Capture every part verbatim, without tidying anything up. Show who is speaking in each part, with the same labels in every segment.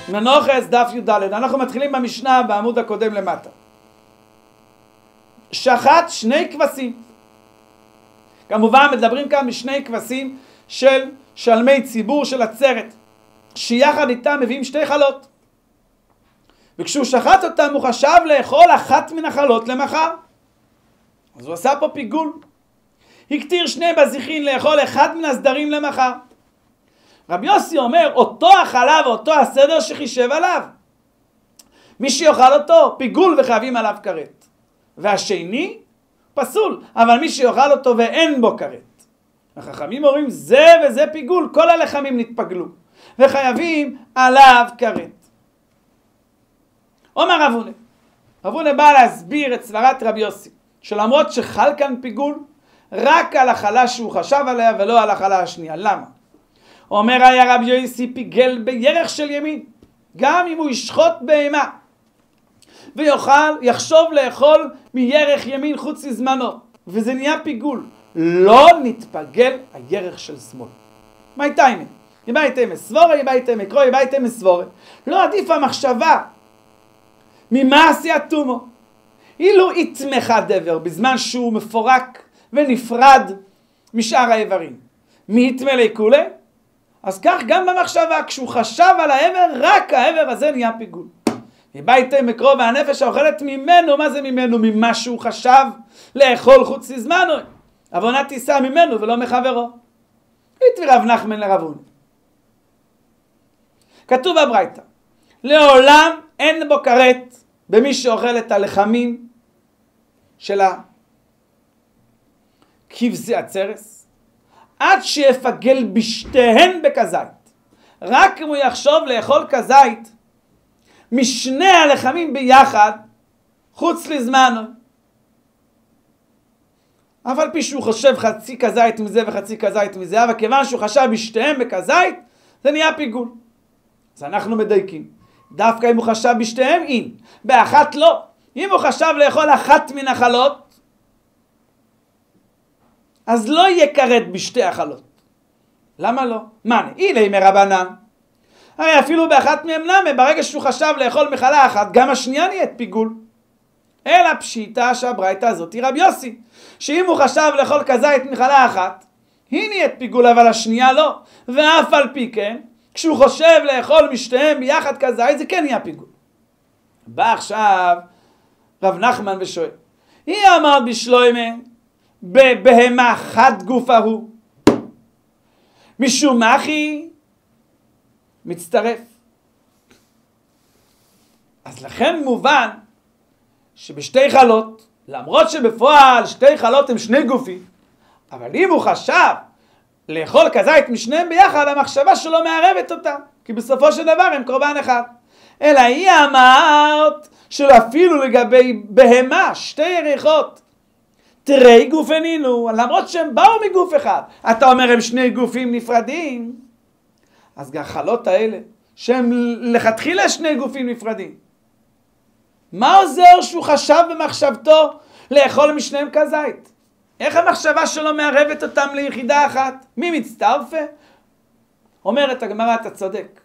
Speaker 1: מנוחס דף י"ד. אנחנו מתחילים במשנה בעמוד הקודם למטה. שחט שני כבשים. כמובן מדברים כאן משני כבשים של שלמי ציבור של עצרת, שיחד איתם מביאים שתי חלות. וכשהוא שחט אותם הוא חשב לאכול אחת מן החלות למחר. אז הוא עשה פה פיגול. הקטיר שני בזיחין לאכול אחד מן הסדרים למחר. רבי יוסי אומר, אותו החלה ואותו הסדר שחישב עליו, מי שיאכל אותו פיגול וחייבים עליו כרת. והשני פסול, אבל מי שיאכל אותו ואין בו כרת. החכמים אומרים זה וזה פיגול, כל הלחמים נתפגלו וחייבים עליו כרת. אומר רב הונא, רב הונא בא להסביר את סברת רבי יוסי, שלמרות שחל כאן פיגול, רק על החלה שהוא חשב עליה ולא על החלה השנייה. למה? אומר היה רבי יוסי פיגל בירך של ימין, גם אם הוא ישחוט בהמה ויוכל, יחשוב לאכול מירך ימין חוץ לזמנו, וזה נהיה פיגול, לא נתפגל הירך של שמאל. מה הייתה אימן? יבא הייתם סבורה, יבא הייתם מקרו, יבא הייתם סבורה. לא עדיף המחשבה ממה עשייה תומו. אילו יתמכה דבר בזמן שהוא מפורק ונפרד משאר האיברים, מי יתמה לכולה? אז כך גם במחשבה, כשהוא חשב על העבר, רק העבר הזה נהיה פיגול. יבא הייתם מקרו, והנפש האוכלת ממנו, מה זה ממנו? ממה שהוא חשב לאכול חוץ לזמנו. עוונה תישא ממנו ולא מחברו. התביא רב נחמן לרב הונא. כתוב בברייתא, לעולם אין בו כרת במי שאוכל את הלחמים של כבשי הצרס, עד שיפגל בשתיהן בכזית. רק אם הוא יחשוב לאכול כזית משני הלחמים ביחד, חוץ לזמנו. אף על פי שהוא חושב חצי כזית מזה וחצי כזית מזה, אבל כיוון שהוא חשב בשתיהם בכזית, זה נהיה פיגול. אז אנחנו מדייקים. דווקא אם הוא חשב בשתיהם, אין. באחת לא. אם הוא חשב לאכול אחת מן החלות, אז לא יהיה כרת בשתי החלות. למה לא? מה? אילי מרבנן. הרי אפילו באחת מהם נמה, ברגע שהוא חשב לאכול מחלה אחת, גם השנייה נהיית פיגול. אלא פשיטה שהברייתא הזאת היא רבי יוסי, שאם הוא חשב לאכול כזית מחלה אחת, היא נהיית פיגול, אבל השנייה לא. ואף על פי כן, כשהוא חושב לאכול משתיהם ביחד כזית, זה כן נהיה פיגול. בא עכשיו רב נחמן ושואל, היא אמרת בשלוימה, בבהמה חד גופה הוא, משום אחי מצטרף. אז לכן מובן שבשתי חלות, למרות שבפועל שתי חלות הם שני גופים, אבל אם הוא חשב לאכול כזית משניהם ביחד, המחשבה שלו מערבת אותה, כי בסופו של דבר הם קורבן אחד. אלא היא אמרת שאפילו לגבי בהמה, שתי ירחות, תראי גופנינו, למרות שהם באו מגוף אחד, אתה אומר הם שני גופים נפרדים, אז החלות האלה, שהם לכתחילה שני גופים נפרדים, מה עוזר שהוא חשב במחשבתו לאכול משניהם כזית? איך המחשבה שלו מערבת אותם ליחידה אחת? מי מצטרפה? אומרת הגמרא, אתה צודק.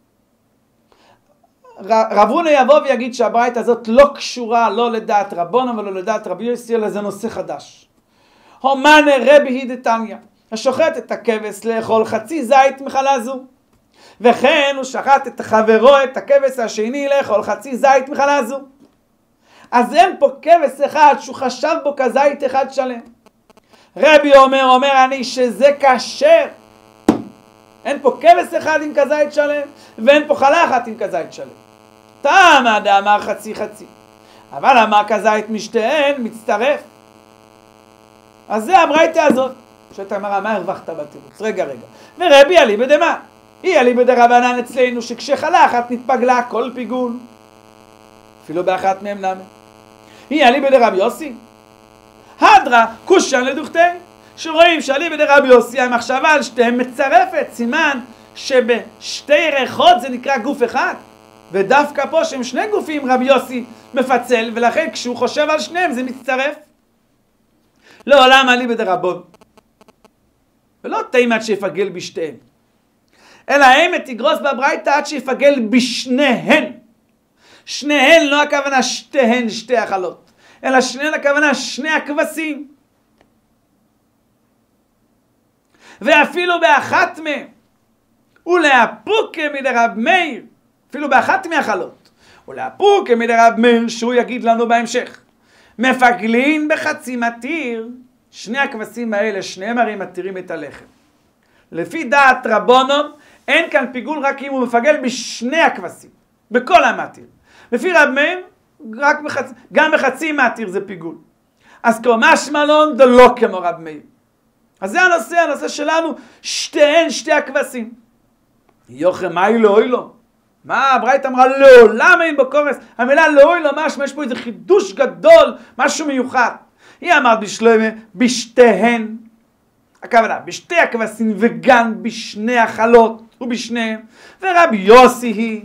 Speaker 1: רב הונא יבוא ויגיד שהברייתא הזאת לא קשורה לא לדעת רבונן ולא לדעת רבי יוסי, אלא זה נושא חדש. הומנה רבי דתניא, השוחט את הכבש לאכול חצי זית מחלה זו, וכן הוא שחט את חברו את הכבש השני לאכול חצי זית מחלה זו. אז אין פה כבש אחד שהוא חשב בו כזית אחד שלם. רבי אומר, אומר אני שזה כשר. אין פה כבש אחד עם כזית שלם, ואין פה חלה אחת עם כזית שלם. תמה דאמר חצי חצי, אבל אמר כזית משתיהן מצטרף. אז זה הברייתא הזאת. שאתה אמרה, מה הרווחת בתירוץ? רגע רגע. ורבי אליבא דמה, היא אליבא דרבנן אצלנו, שכשחלה אחת נתפגלה כל פיגול, אפילו באחת מהם נמה. היא אליבא דרבי יוסי, הדרה קושן לדוכתי, שרואים שאליבא דרבי יוסי המחשבה על שתיהם מצרפת, סימן שבשתי ירחות זה נקרא גוף אחד, ודווקא פה שהם שני גופים רבי יוסי מפצל, ולכן כשהוא חושב על שניהם זה מצטרף. לעולם אליבא דרבון, ולא תימת שיפגל בשתיהם, אלא האמת תגרוס בברייתא עד שיפגל בשניהן. שניהן לא הכוונה שתיהן שתי החלות, אלא שניהן הכוונה שני הכבשים. ואפילו באחת מהם, ולהפוקה מדרב מאיר, אפילו באחת מהחלות, ולהפוקה מדרב מאיר, שהוא יגיד לנו בהמשך, מפגלין בחצי מתיר, שני הכבשים האלה, שניהם הרי מתירים את הלחם. לפי דעת רבונון, אין כאן פיגול רק אם הוא מפגל בשני הכבשים, בכל המתיר. לפי רב מאיר, רק בחצ... גם בחצי מתיר זה פיגול. אז כמו משמע לן דלא כמו רב מאיר. אז זה הנושא, הנושא שלנו, שתיהן שתי הכבשים. יוחם, מה היא לא, היא לא? מה, הברייתא אמרה לא, למה אין בקורס? המילה לא, היא לא, משמע, יש פה איזה חידוש גדול, משהו מיוחד. היא אמרת בשלמה, בשתיהן, הכוונה, בשתי הכבשים וגם בשני החלות ובשניהם, ורבי יוסי היא,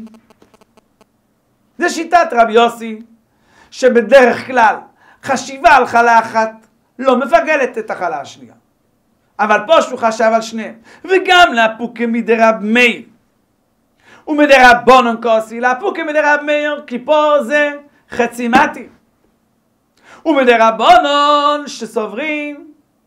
Speaker 1: זה שיטת רבי יוסי, שבדרך כלל חשיבה על חלה אחת לא מפגלת את החלה השנייה. אבל פה שהוא חשב על שניהם. וגם להפוקה מדרב מאיר. ומדרבנן כוסי, להפוקה מדרב מאיר, כי פה זה חצי מתיר. ומדרבנן שסוברים,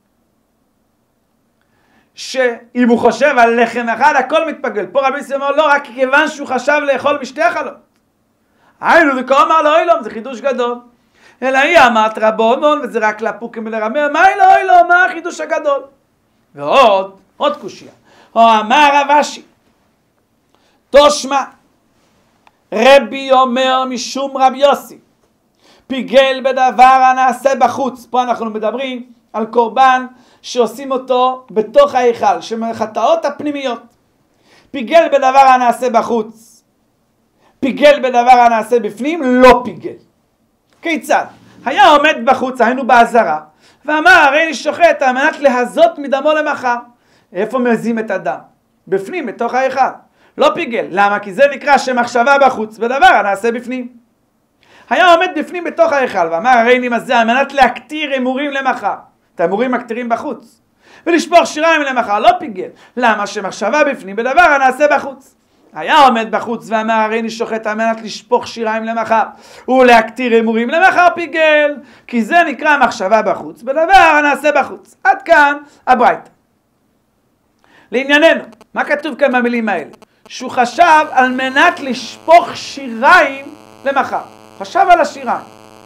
Speaker 1: שאם הוא חושב על לחם אחד, הכל מתפגל. פה רבי יוסי אומר, לא, רק כיוון שהוא חשב לאכול משתי החלות. היינו, וכה אמר לו, אוי לא, זה חידוש גדול. אלא היא אמרת רבנן, וזה רק להפוקה מדרב מאיר, מה היא לא, אוי לא, מה החידוש הגדול? ועוד, עוד קושיה. או אמר רב אשי, תושמע, רבי אומר משום רבי יוסי, פיגל בדבר הנעשה בחוץ. פה אנחנו מדברים על קורבן שעושים אותו בתוך ההיכל, שמחטאות הפנימיות. פיגל בדבר הנעשה בחוץ, פיגל בדבר הנעשה בפנים, לא פיגל. כיצד? היה עומד בחוץ, היינו בעזרה, ואמר, הרי אני שוחט על מנת להזות מדמו למחר. איפה מזים את הדם? בפנים, בתוך ההיכל. לא פיגל. למה? כי זה נקרא שמחשבה בחוץ, בדבר הנעשה בפנים. היה עומד בפנים בתוך ההיכל, ואמר, הרי אני מזה על מנת להקטיר אמורים למחר. את האמורים מקטירים בחוץ. ולשפוך שיריים למחר, לא פיגל. למה? שמחשבה בפנים, בדבר הנעשה בחוץ. היה עומד בחוץ ואמר, הרי אני שוחט על מנת לשפוך שיריים למחר ולהקטיר אמורים למחר, פיגל, כי זה נקרא מחשבה בחוץ, בדבר הנעשה בחוץ. עד כאן הברייתא. לענייננו, מה כתוב כאן במילים האלה? שהוא חשב על מנת לשפוך שיריים למחר. חשב על השיריים.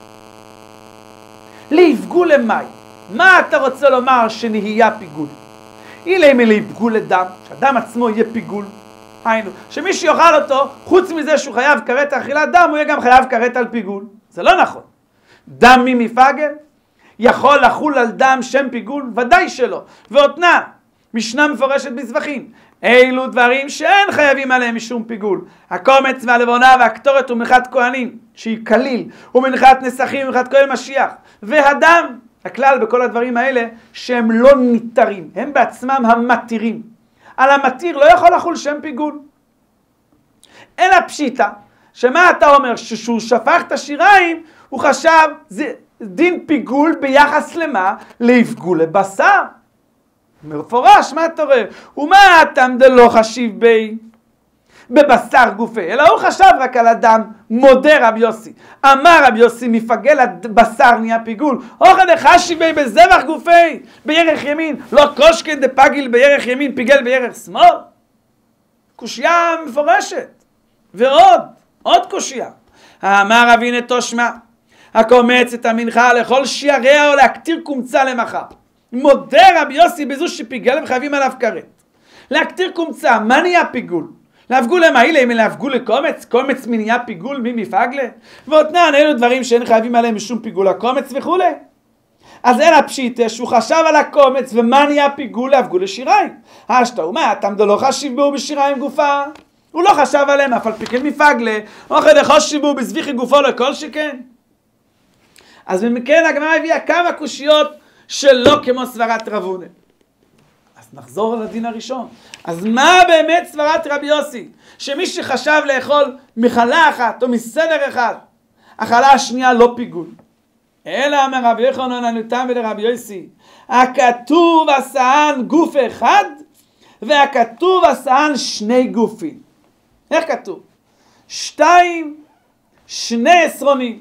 Speaker 1: ליפגו למים. מה אתה רוצה לומר שנהיה פיגול? אילי מליפגו לדם, שהדם עצמו יהיה פיגול. היינו, שמי שיאכל אותו, חוץ מזה שהוא חייב כרת אכילת דם, הוא יהיה גם חייב כרת על פיגול. זה לא נכון. דם מי מפגל? יכול לחול על דם שם פיגול? ודאי שלא. ואותנה, משנה מפורשת בזבחים. אילו דברים שאין חייבים עליהם משום פיגול. הקומץ והלבונה והקטורת ומנחת כהנים, שהיא כליל, ומנחת נסכים ומנחת כהן משיח. והדם, הכלל בכל הדברים האלה, שהם לא ניתרים. הם בעצמם המתירים. על המתיר לא יכול לחול שם פיגול. אין הפשיטה, שמה אתה אומר? ששהוא שפך את השיריים, הוא חשב, זה דין פיגול ביחס למה? להפגו לבשר. מפורש, מה אתה רואה? ומה אתה דלא חשיב בי? בבשר גופי, אלא הוא חשב רק על הדם. מודה רבי יוסי. אמר רבי יוסי, מפגל הבשר נהיה פיגול. אוכל חשיב בי בזבח גופי, בירך ימין. לא קושקן דפגיל בירך ימין, פיגל בירך שמאל. קושיה מפורשת. ועוד, עוד קושיה. אמר רבי נתו שמע, הקומץ את המנחה לכל שיעריה או להקטיר קומצה למחר. מודה רבי יוסי בזו שפיגל וחייבים עליו כרת. להקטיר קומצה, מה נהיה פיגול? להפגול למה? אילה אם להפגול לקומץ? קומץ מי נהיה פיגול? מי מפגלה? ואותנן אלו דברים שאין חייבים עליהם משום פיגול הקומץ וכו'. אז אין הפשיטה שהוא חשב על הקומץ ומה נהיה פיגול? להפגול לשיריים. השתא ומה? אתם לא חשיב בו בשיריים גופה? הוא לא חשב עליהם, אף על פי כן מפגלה. אוכל חשיב בו בזביחי גופו לכל שכן. אז מכן הגמרא הביאה כמה קושיות שלא כמו סברת רב הונא. אז נחזור לדין הראשון. אז מה באמת סברת רבי יוסי? שמי שחשב לאכול מחלה אחת או מסדר אחד, החלה השנייה לא פיגול. אלא אמר רבי יוחנן הנותם ולרבי יוסי, הכתוב עשאן גוף אחד, והכתוב עשאן שני גופים. איך כתוב? שתיים, שני עשרונים.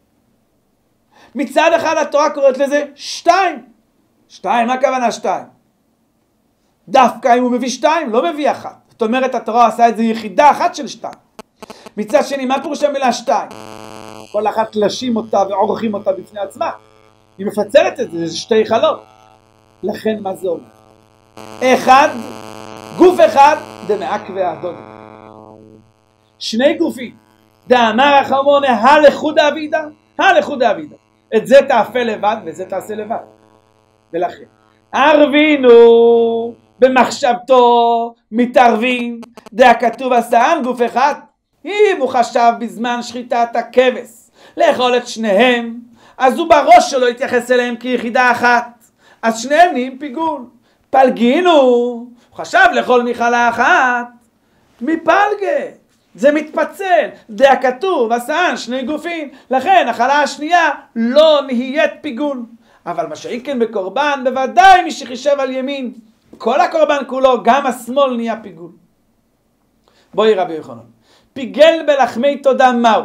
Speaker 1: מצד אחד התורה קוראת לזה שתיים. שתיים, מה הכוונה שתיים? דווקא אם הוא מביא שתיים, לא מביא אחת. זאת אומרת, התורה עשה את זה יחידה אחת של שתיים. מצד שני, מה פירוש המילה שתיים? כל אחת לשים אותה ועורכים אותה בפני עצמה. היא מפצלת את זה, זה שתי חלות. לכן מה זה אומר? אחד, גוף אחד, דמעכבי הדוד. שני גופים. דאמר החמונה, הלכו דאבידה, הלכו דאבידה. את זה תעשה לבד ואת זה תעשה לבד. ולכן, ערבינו במחשבתו מתערבים, דה כתוב עשאן גוף אחד. אם הוא חשב בזמן שחיטת הכבש לאכול את שניהם, אז הוא בראש שלו התייחס אליהם כיחידה אחת, אז שניהם נהיים פיגול. פלגינו, הוא חשב לאכול מחלה אחת, מפלגה, זה מתפצל. דה כתוב עשאן שני גופים, לכן החלה השנייה לא נהיית פיגול. אבל מה שאין בקורבן, בוודאי מי שחישב על ימין, כל הקורבן כולו, גם השמאל נהיה פיגול. בואי רבי יוחנן, פיגל בלחמי תודה מהו?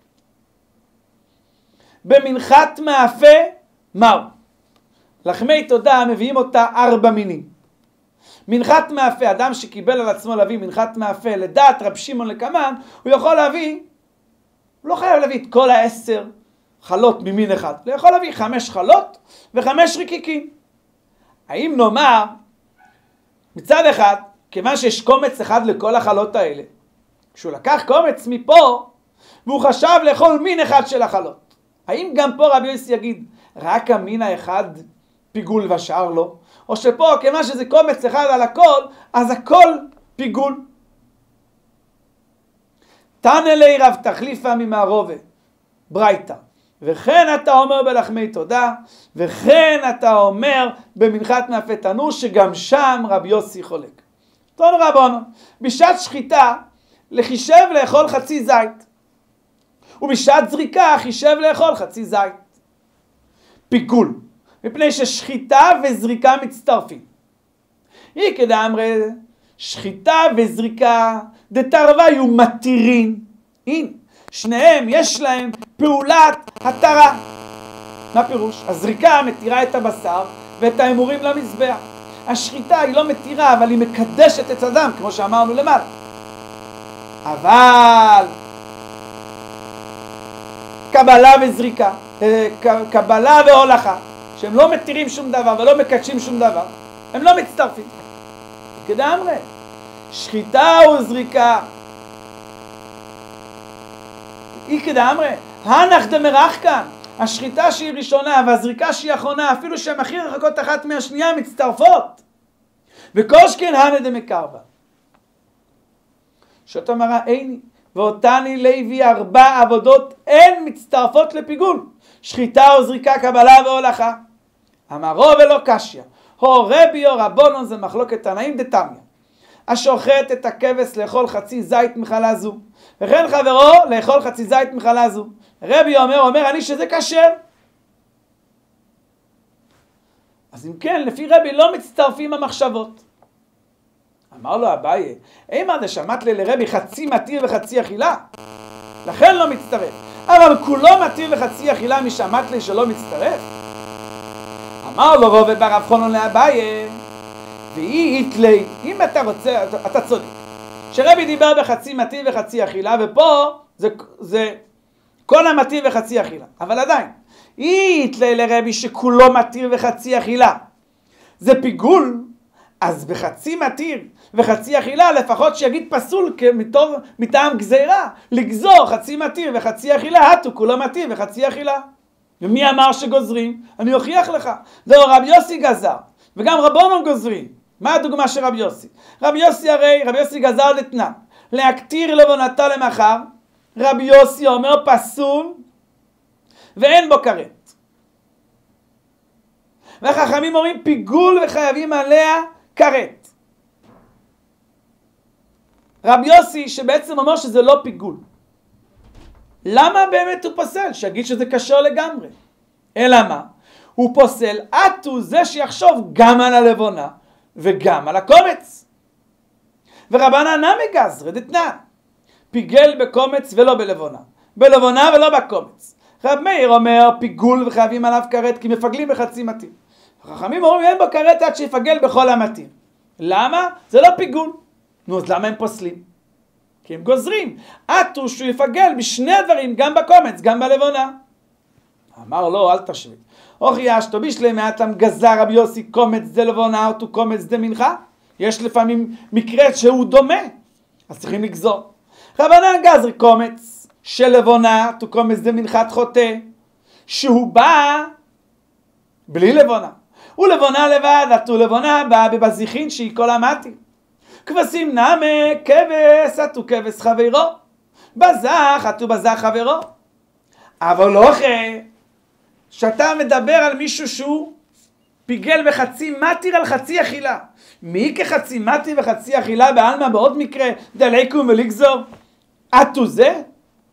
Speaker 1: במנחת מאפה מהו? לחמי תודה מביאים אותה ארבע מינים. מנחת מאפה, אדם שקיבל על עצמו להביא מנחת מאפה לדעת רב שמעון לקמן, הוא יכול להביא, הוא לא חייב להביא את כל העשר חלות ממין אחד, הוא יכול להביא חמש חלות וחמש רקיקים. האם נאמר, מצד אחד, כיוון שיש קומץ אחד לכל החלות האלה, כשהוא לקח קומץ מפה, והוא חשב לאכול מין אחד של החלות, האם גם פה רבי יוסי יגיד, רק המין האחד פיגול ושאר לא? או שפה, כיוון שזה קומץ אחד על הכל, אז הכל פיגול? תנא לי רב תחליפא ממערובה, ברייתא. וכן אתה אומר בלחמי תודה, וכן אתה אומר במנחת מאפה תנור, שגם שם רבי יוסי חולק. תנו רבנו, בשעת שחיטה לחישב לאכול חצי זית, ובשעת זריקה חישב לאכול חצי זית. פיגול, מפני ששחיטה וזריקה מצטרפים. היא כדאמרי, שחיטה וזריקה דתרוויו מתירין. הנה, שניהם יש להם פעולת התרה. מה פירוש? הזריקה מתירה את הבשר ואת האמורים למזבח. השחיטה היא לא מתירה, אבל היא מקדשת את הדם, כמו שאמרנו למעלה. אבל קבלה וזריקה, קבלה והולכה, שהם לא מתירים שום דבר ולא מקדשים שום דבר, הם לא מצטרפים. כדאמרי, שחיטה וזריקה היא כדאמרי, הנח דמרח כאן, השחיטה שהיא ראשונה והזריקה שהיא אחרונה, אפילו שהן הכי רחוקות אחת מהשנייה, מצטרפות. וכל שכן הנה דמקרבה. שאתה מראה איני, ואותני לוי ארבע עבודות אין מצטרפות לפיגול. שחיטה או זריקה, קבלה והולכה. אמרו ולא קשיא. הו רבי או רבונון, זה מחלוקת תנאים דתניא. השוחט את הכבש לאכול חצי זית מחלה זו, וכן חברו לאכול חצי זית מחלה זו. רבי אומר, אומר אני שזה כשר. אז אם כן, לפי רבי לא מצטרפים המחשבות. אמר לו אביי, אימא דשמט לי לרבי חצי מתיר וחצי אכילה, לכן לא מצטרף. אבל כולו מתיר וחצי אכילה משמט לי שלא מצטרף. אמר לו רובה ברב חונון לאביי, והיא איתלי, אם אתה רוצה, אתה, אתה צודק, שרבי דיבר בחצי מתיר וחצי אכילה, ופה זה, זה כל המתיר וחצי אכילה, אבל עדיין, היא איתלי לרבי שכולו מתיר וחצי אכילה, זה פיגול, אז בחצי מתיר וחצי אכילה, לפחות שיגיד פסול כמתור, מטעם גזירה, לגזור חצי מתיר וחצי אכילה, התו כולו מתיר וחצי אכילה. ומי אמר שגוזרים? אני אוכיח לך. זהו, רבי יוסי גזר, וגם רבונון גוזרים. מה הדוגמה של רבי יוסי? רבי יוסי הרי, רבי יוסי גזר דתנן, להקטיר לבונתו למחר, רבי יוסי אומר פסול, ואין בו כרת. והחכמים אומרים פיגול וחייבים עליה כרת. רבי יוסי שבעצם אומר שזה לא פיגול. למה באמת הוא פוסל? שיגיד שזה קשר לגמרי. אלא מה? הוא פוסל, עטו זה שיחשוב גם על הלבונה וגם על הקומץ. ורבנן נמי גזרי דתנן, פיגל בקומץ ולא בלבונה, בלבונה ולא בקומץ. רב מאיר אומר פיגול וחייבים עליו כרת כי מפגלים בחצי מתיר. החכמים אומרים אין בו כרת עד שיפגל בכל המתיר. למה? זה לא פיגול. נו, אז למה הם פוסלים? כי הם גוזרים. עטו שהוא יפגל בשני הדברים, גם בקומץ, גם בלבונה. אמר לו, אל תשווה. אוכי אשתו בישלי מעטם גזר רבי יוסי קומץ דה לבונה אותו קומץ דה מנחה. יש לפעמים מקרה שהוא דומה, אז צריכים לגזור. רבנן גזרי קומץ של לבונה אותו קומץ דה מנחת חוטא, שהוא בא בלי לבונה. ולבונה לבד, עטו לבונה בא בבזיחין שהיא כל המתי. כבשים נמה כבש, עטו כבש חברו. בזח, עטו בזח חברו. אבל לא אחרי, שאתה מדבר על מישהו שהוא פיגל בחצי מתיר על חצי אכילה. מי כחצי מתיר וחצי אכילה בעלמא בעוד מקרה דליקום ולגזור? עטו זה?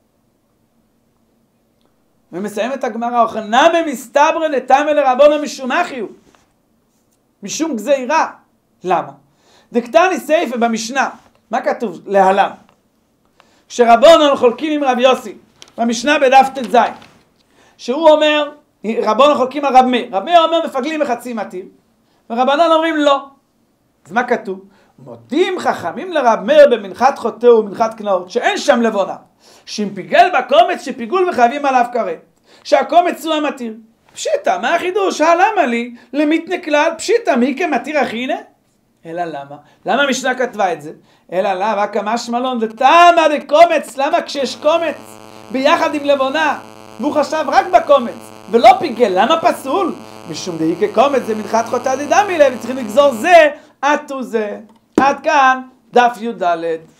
Speaker 1: ומסיים את הגמרא, אוכנם מסתברא נתמא לרבונן משום אחיו. משום גזירה. למה? דקתני סייפה במשנה. מה כתוב? להלן. כשרבונן חולקים עם רב יוסי, במשנה בדף ט"ז, שהוא אומר, רבונן חולקים על רב מאיר. רב מאיר אומר מפגלים בחצי מתיר, ורבנן אומרים לא. אז מה כתוב? מודים חכמים לרב מאיר במנחת חוטא ומנחת קנאות, שאין שם לבונה. שאם פיגל בקומץ שפיגול וחייבים עליו כרת. שהקומץ הוא המתיר. פשיטה, מה החידוש? למה לי? למיתנה כלל, פשיטה, מי כמתיר אחינה? אלא למה? למה המשנה כתבה את זה? אלא למה? רק משמע לן דתמא דקומץ. למה כשיש קומץ ביחד עם לבונה, והוא חשב רק בקומץ, ולא פיגל, למה פסול? משום דהי כקומץ זה מנחת חוטא דדמי לב, צריכים לגזור זה, עטו זה. עד כאן דף י"ד.